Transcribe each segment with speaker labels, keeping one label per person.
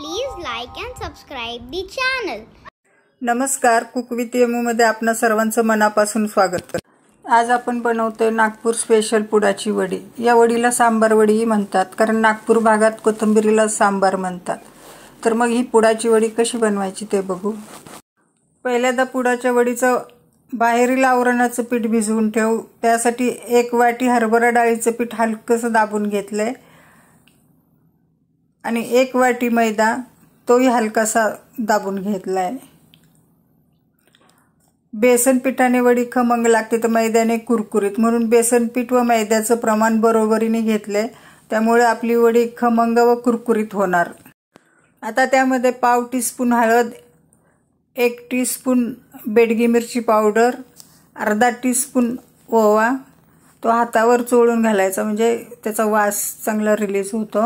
Speaker 1: Please like and subscribe the channel.
Speaker 2: नमस्कार, cook with Yamu मध्ये आपणा सर्वांचं मनापासून स्वागत. आज आपण बनवतोय नागपूर स्पेशल पुडाची वडी. या वडीला सांबार वडी म्हणतात, कारण नागपूर भागात कोथिंबीरीला सांबार म्हणतात. तर मग ही पुडाची वडी कशी बनवायची ते बघू. पहिल्यांदा पुडाच्या वडीचं बाहेरील आवरणाचं पीठ भिजवून ठेव. त्यासाठी 1 वाटी हरभरा डाळीचं पीठ हलकस दाबून घेतलंय आणि 1 वाटी मैदा तोही हलकासा दाबून घेतलाय. बेसन पिठाने वडी खमंग लागते तर मैद्याने कुरकुरीत, म्हणून बेसन पीठ व मैद्याचं प्रमाण बरोबरीने घेतले. त्यामुळे आपली वडी खमंग व कुरकुरीत होणार. आता त्यामध्ये पाव टीस्पून हळद, 1 टीस्पून बेडगी मिरची पावडर, अर्धा टीस्पून ओवा तो हातावर चोळून घालायचा, म्हणजे त्याचा वास चांगला रिलीज होतो.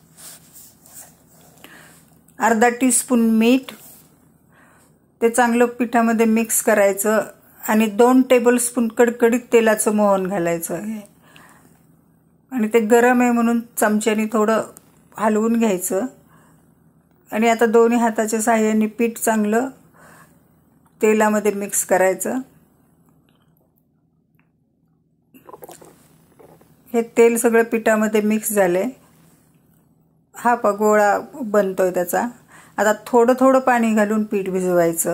Speaker 2: अर्धा टीस्पून मीठ ते चांगलं पिठामध्ये मिक्स करायचं आणि 2 टेबलस्पून कडकडीत तेलाचं मोहन घालायचं आहे. आणि ते गरम आहे म्हणून चमच्याने थोडं हलवून घ्यायचं. आणि आता दोन्ही हाताच्या साहाय्याने पीठ चांगलं तेलामध्ये मिक्स करायचं. हे तेल सगळं पिठामध्ये मिक्स झाले. हा गोळा बनतोय त्याचा. आता थोडं थोडं पाणी घालून पीठ भिजवायचं.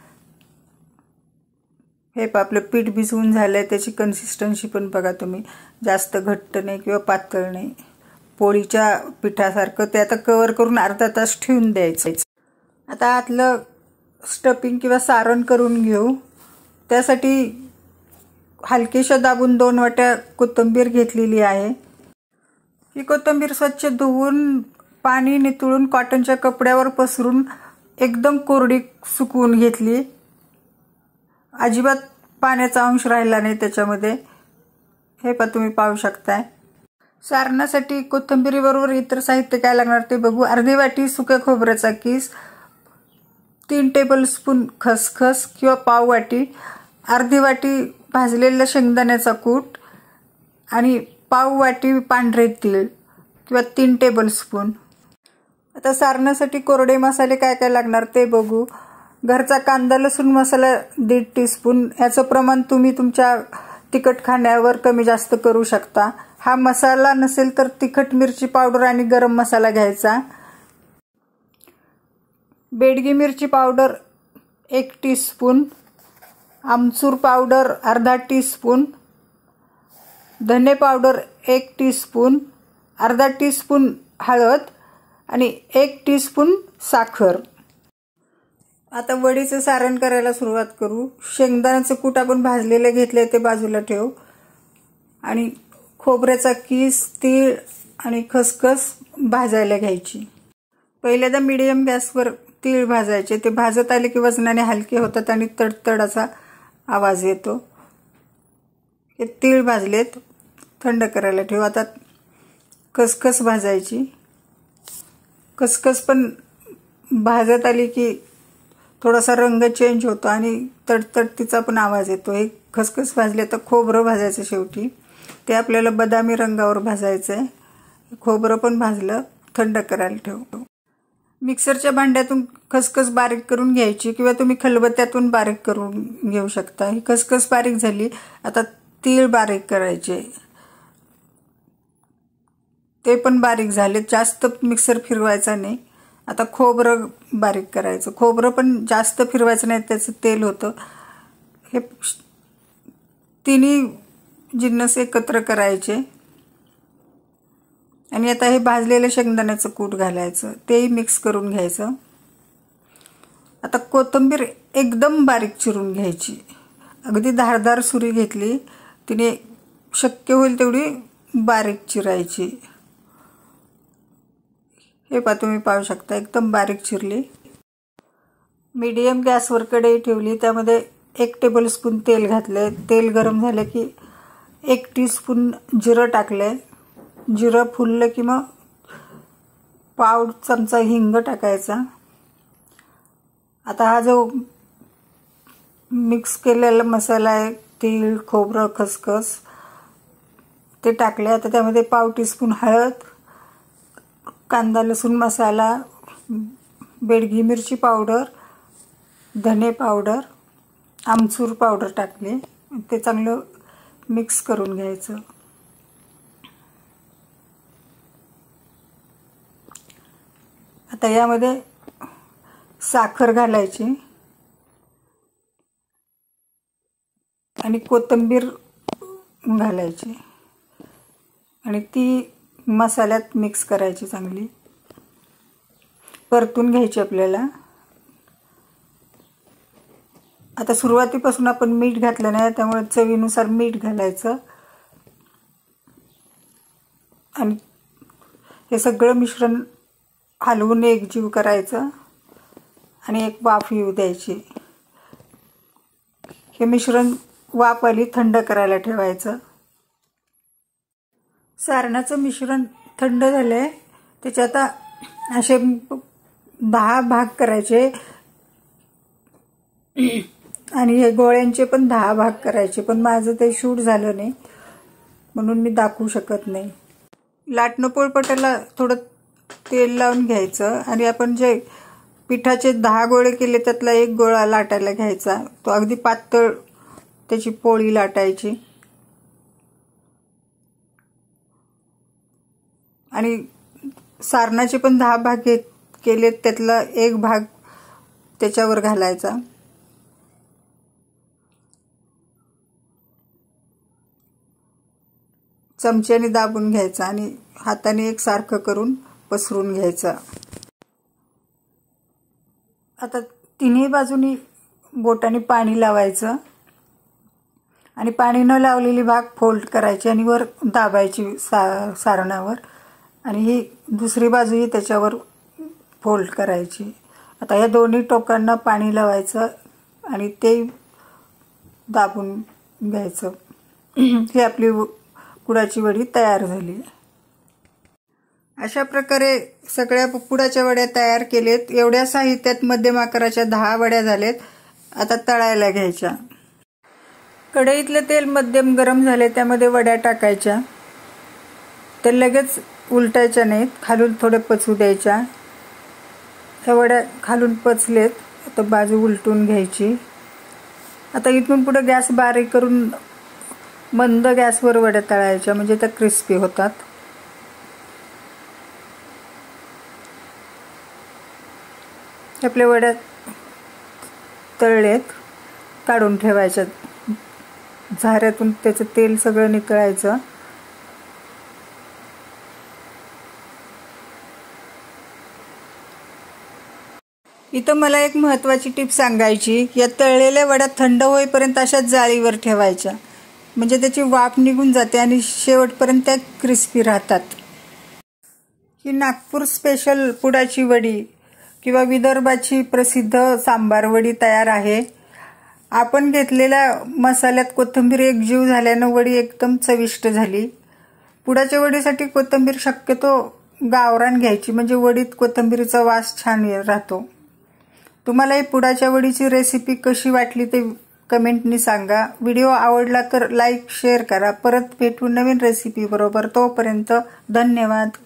Speaker 2: हे आपलं पीठ भिजवून झालंय. त्याची कन्सिस्टन्सी पण बघा तुम्ही, जास्त घट्ट नाही किंवा पातळ नाही, पोळीच्या पिठासारखं. ते आता कव्हर करून अर्धा तास ठेवून द्यायचं. आता आतलं स्टफिंग किंवा सारण करून घेऊ. त्यासाठी हलकेशा दाबून 2 वाट्या कोथिंबीर घेतलेली आहे. ही कोथिंबीर स्वच्छ धुवून पाणी नितळून कॉटनच्या कपड्यावर पसरून एकदम कोरडी सुकवून घेतली. अजिबात पाण्याचा अंश राहिला नाही त्याच्यामध्ये. हे पण तुम्ही पाहू शकताय. सारणासाठी कोथिंबीरीबरोबर इतर साहित्य काय लागणार ते बघू. अर्धी वाटी सुक्या खोबऱ्याचा किस, 3 टेबलस्पून खसखस किंवा पाव वाटी, अर्धी वाटी भाजलेल्या शेंगदाण्याचा कूट आणि पाव वाटी पांढरे तीळ किंवा 3 टेबलस्पून. आता सारणासाठी कोरडे मसाले काय काय लागणार ते बघू. घरचा कांदा लसूण मसाला 1.5 टीस्पून. याचं प्रमाण तुम्ही तुमच्या तिखट खाण्यावर कमी जास्त करू शकता. हा मसाला नसेल तर तिखट मिरची पावडर आणि गरम मसाला घ्यायचा. बेडगी मिरची पावडर 1 टीस्पून, आमचूर पावडर अर्धा टीस्पून, धने पावडर 1 टीस्पून, अर्धा टीस्पून हळद आणि 1 टीस्पून साखर. आता वडीचं सारण करायला सुरुवात करू. शेंगदाण्याचं कूट आपण भाजलेलं घेतलंय ते बाजूला ठेव. आणि खोबऱ्याचा किस, तीळ आणि खसखस भाजायला घ्यायची. पहिल्यांदा मीडियम गॅसवर तीळ भाजायचे. ते भाजत आले की वजनाने हलके होतात आणि तडतड असा आवाज येतो. हे तीळ भाजलेत, थंड करायला ठेव. आता खसखस भाजायची. खसखस पण भाजत आली की थोडासा रंग चेंज होतो आणि तडतड तिचा पण आवाज येतो. हे खसखस भाजले. तर खोबरं भाजायचं शेवटी. ते आपल्याला बदामी रंगावर भाजायचं आहे. खोबरं पण भाजलं, थंड करायला ठेव. मिक्सरच्या भांड्यातून खसखस बारीक करून घ्यायची किंवा तुम्ही खलबत्त्यातून बारीक करून घेऊ शकता. ही खसखस बारीक झाली. आता तीळ बारीक करायचे. ते पण बारीक झाले. जास्त मिक्सर फिरवायचा नाही. आता खोबरं बारीक करायचं. खोबरं पण जास्त फिरवायचं नाही, त्याचं तेल होतं. हे तिन्ही जिन्नस एकत्र करायचे. आणि आता हे भाजलेलं शेंगदाण्याचं कूट घालायचं. तेही मिक्स करून घ्यायचं. आता कोथिंबीर एकदम बारीक चिरून घ्यायची. अगदी धारदार सुरी घेतली. तिने शक्य होईल तेवढी बारीक चिरायची. हे तुम्ही पाहू शकता, एकदम बारीक चिरली. मीडियम गॅसवर कढई ठेवली. त्यामध्ये 1 टेबलस्पून तेल घातले. तेल गरम झाले की 1 टीस्पून जिरं टाकले. जिरं फुललं की मग पाव चमचा हिंग टाकायचा. आता हा जो मिक्स केलेला मसाला आहे, तीळ, खोबरं, खसखस, ते टाकले. आता त्यामध्ये पाव टीस्पून हळद, कांदा लसूण मसाला, बेडगी मिरची पावडर, धने पावडर, आमचूर पावडर टाकले. ते चांगलं मिक्स करून घ्यायचं. आता यामध्ये साखर घालायची आणि कोथिंबीर घालायची आणि ती मसाल्यात मिक्स करायची. चांगली परतून घ्यायची आपल्याला. आता सुरुवातीपासून आपण मीठ घातलं नाही, त्यामुळे चवीनुसार मीठ घालायचं आणि हे सगळं मिश्रण हलवून एकजीव करायचं आणि एक वाफ येऊ द्यायची. हे मिश्रण वाफ आली थंड करायला ठेवायचं. सारणाचं मिश्रण थंड झालंय. त्याचे आता असे 10 भाग करायचे आणि हे गोळ्यांचे पण 10 भाग करायचे, पण माझं ते शूट झालं नाही म्हणून मी दाखवू शकत नाही. लाटणं पोळपाटाला थोडं तेल लावून घ्यायचं आणि आपण जे पिठाचे 10 गोळे केले त्यातला एक गोळा लाटायला घ्यायचा. तो अगदी पातळ त्याची पोळी लाटायची आणि सारणाचे पण 10 भाग केले, त्यातला एक भाग त्याच्यावर घालायचा. चमच्याने दाबून घ्यायचा आणि हाताने एकसारखं करून पसरून घ्यायचं. आता तिन्ही बाजूनी बोटाने पाणी लावायचं आणि पाणी न लावलेली भाग फोल्ड करायची आणि वर दाबायची सारणावर आणि ही दुसरी बाजूही त्याच्यावर फोल्ड करायची. आता या दोन्ही टोकांना पाणी लावायचं आणि ते दाबून घ्यायचं. ही आपली पुडाची वडी तयार झाली. अशा प्रकारे सगळ्या पुडाच्या वड्या तयार केलेत. एवढ्या साहित्यात मध्यम आकाराच्या 10 वड्या झालेत. आता तळायला घ्यायच्या. कढईतलं तेल मध्यम गरम झाले, त्यामध्ये वड्या टाकायच्या. ते लगेच उलटायच्या नाहीत, खालून थोडे पचू द्यायच्या. ह्या वड्या खालून पचलेत, आता बाजू उलटून घ्यायची. आता इथून पुढे गॅस बारीक करून मंद गॅसवर वड्या तळायच्या, म्हणजे त्या क्रिस्पी होतात. आपल्या वड्या तळलेत, काढून ठेवायच्या. झाऱ्यातून त्याचं तेल सगळं नितळायचं. इथं मला एक महत्त्वाची टिप सांगायची. या तळलेल्या वड्या थंड होईपर्यंत अशाच जाळीवर ठेवायच्या, म्हणजे त्याची वाफ निघून जाते आणि शेवटपर्यंत त्या क्रिस्पी राहतात. ही नागपूर स्पेशल पुडाची वडी किंवा विदर्भाची प्रसिद्ध सांबार वडी तयार आहे. आपण घेतलेल्या मसाल्यात कोथिंबीर एकजीव झाल्यानं वडी एकदम चविष्ट झाली. पुडाच्या वडीसाठी कोथिंबीर शक्यतो गावरान घ्यायची, म्हणजे वडीत कोथिंबीरीचा वास छान राहतो. तुम्हाला ही पुडाच्या वडीची रेसिपी कशी वाटली ते कमेंटनी सांगा. व्हिडिओ आवडला तर लाईक शेअर करा. परत भेटू नवीन रेसिपी बरोबर. तोपर्यंत धन्यवाद.